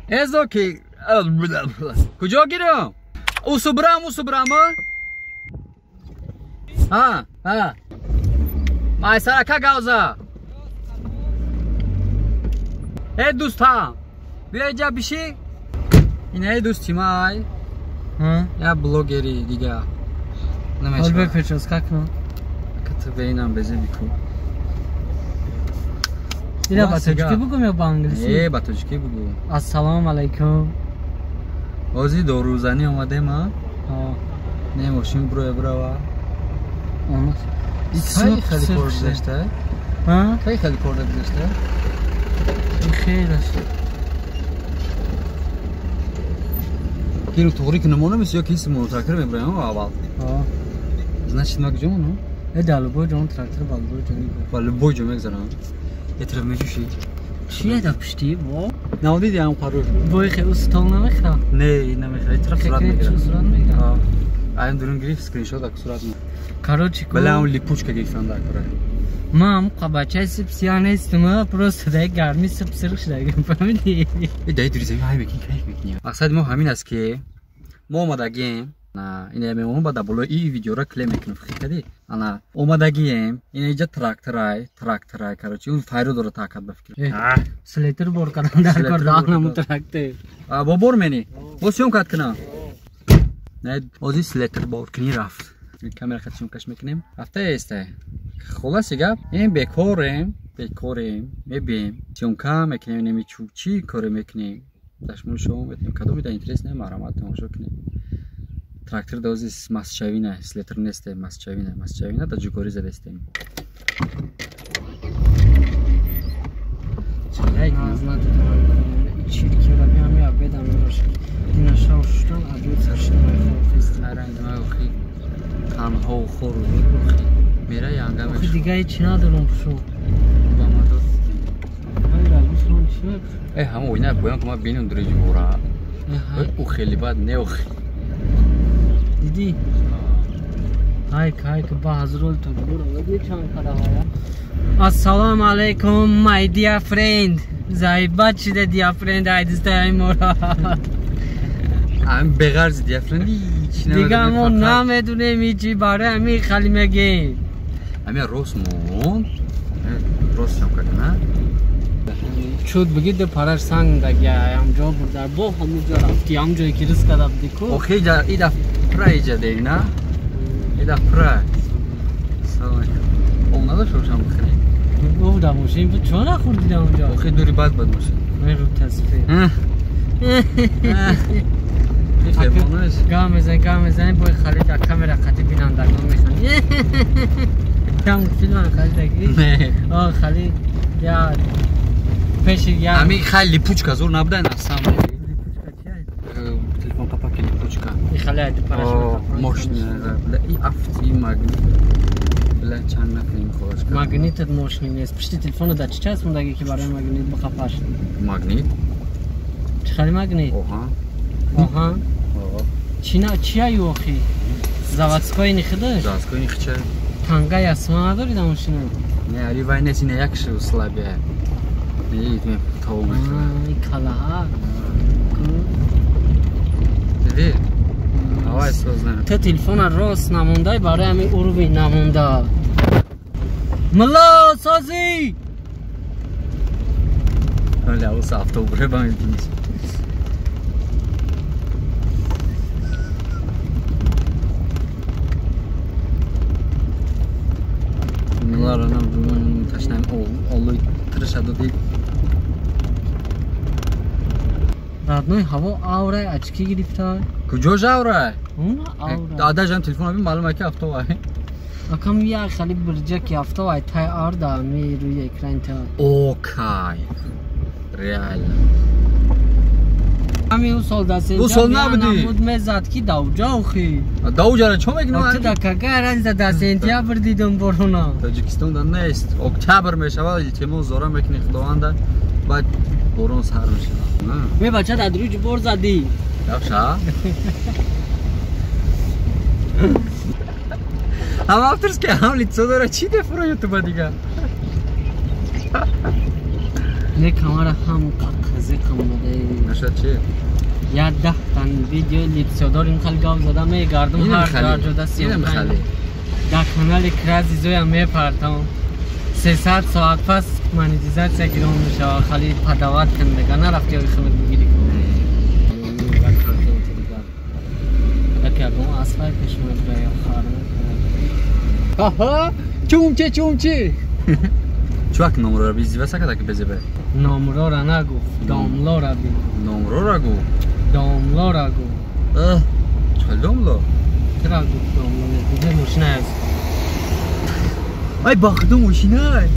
ازوکی کجا گیرم؟ اوسو برم ها مای سرکه گوزه ای دوستا بیا اینجا بشی اینه دوستی مای یا بلوگری دیگه حال بپیچ از که کنم کتب اینم بزه بیکو دیره با تجکی بگم یا با انگلیسی؟ با تجکی بگو السلام علیکم بازی دو روزنی آمده ما نه ماشین برو خیلی کار داشته خیلی کار داشته خیر است اینو توری که نمونه میشه یا کسی موترکر میبریم اول значит ما کجا منو دالبو جون تراکتور بالبو جو میگذارم یه طرف میجوشی چیه دا پشتی با نودی دیام قرار بوی خیلی استال نمیخواد نه نمیخواد یه طرف صورت میگیره صورت میگیره این درون گرفت اسکرین شات اک صورت میگیره короче بله اون لیپوچکا گرفتم در کاره مام قباچه سپسیان استم просто дай гарми سپسرش داگم فهمیدی دای دوریزی های میکنی کیف میکنی مقصد ما همین است که ما اومدگیم نه اینه میمون بعد بالا این ویدیو را کلیم میکنم فکر انا اومدگیم این اینجا تراکتورای короче اون فایرو داره تاکد بفکر سلیتر بور کردن در کار دارم تراکتور با بور منی بوسیوم کات کنه نه اوزی سلیتر بور کنی رفت کامera خدشون کش میکنیم هفته استه خلاص گپ این بکوریم میبیم سیونکا میکنیم نمیچو چی کار میکنیم دشمون شما میتونیم کدوم میده اینترس نه مرامت تماشا کنیم تراکتور دوزی مسچوینه سلیتر نیسته مسچوینه تا جوکوری زده استیم یک نزنات چیرکی را بیام یا بدم روش این شاوشتن ادوت سرشتن خورفست هرند ما اخی تنها و خور و میره یا انگامش اخی دیگه چی ندارم پشو با ما دوست همه اوینه باید که ما بینیم دوری جورا او خیلی بد نه اخی دیدی؟ های که با حضرول تو برو دیگه چند کده هایا السلام علیکم my dear friend زایبات شده dear friend ایدسته های مورا هم بغرز dear friend دیگه همون نمیدونه میچی باره همی خالی مگه همی روست مون روست هم کنه شد بگید ده پارش سنگ دگه همجا بردر با همونجا رفتی همجایی که رس کده بدیکو اوخی ایده پرای جا دیگه نه ایده پرای سلام علیکم اون نداشت روشن بخیریم اوه دا ماشین بود چون نخوردی ده اونجا اوخی دوری بد ماشین من رو تصفیه گام بزن باید خالی در کامera خطی بینم در گام میخوانی کم فیلم هم خالی دگی آه خالی یا پیش یا همی خیلی لیپوچکا زور نبودن اصلا تلفن قپا که لیپوچکا این خالی هایدو پرش ماشین ای افتی مگنیت بله چند نکنیم خواهش کنم مگنیتت ماشین نیست پشتی تلفن رو در چی چست موندگی که برای مگنیت بخفاش مگنیت؟ چه خالی مگنیت؟ آها چی هایی واقعی؟ زوادسکای نخده؟ زوادسکای نخچه تنگای اسما نداری در ماشینه؟ نه علی وای نیست اینه یک شو سلابه نیدیم تاو میکنه این کلا ها دیدی؟ هوای سوز نمید تو تلفن راست نمونده برای همین اروبی نمونده ملا سازی ولی اوز افتوبره با این دینیش ملا را نمون تشنم اولوی ترشده دی родной ҳаво аврай очки гирифта куҷош аврай он аврай дадажам телефон бин маълума ки автовай акам я хали бурҷаки автовай тай арда ми рӯи экран та окай реально ами у сол дасен у сол набуди буд мезад ки давҷа охи давҷара чо мегинам ти дакага ранза да сентябр дидум борона тоҷикистонда нест октябр мешавад илтимос зора мекунӣ худованда баъд борон сар мешавад ме бача дар руҷ бор задӣ давша ҳам авторски ҳам лицо дора чӣ дефро ютуба дига نه کامرا هم قزه کامده نشد چی؟ یا 10 تن ویدیو لیپسیادار این خیلی گاو زدم میگردم هر جا جدا 35 در کانال کرازی زویا میپرتم 300 ساعت پس مانیتیزاسیا گیرم میشه خیلی پدوات کنده نرفتی های خمت بگیری لکه اگه اصفای کشمت باید خارنه ها چومچه چوک نمره را بیزی واسه که بزی به نمره را نگو داملا را بی نمره را گو داملا را گو چه داملا؟ ترا گو داملا دیگه موشنه از ای باخدو موشنه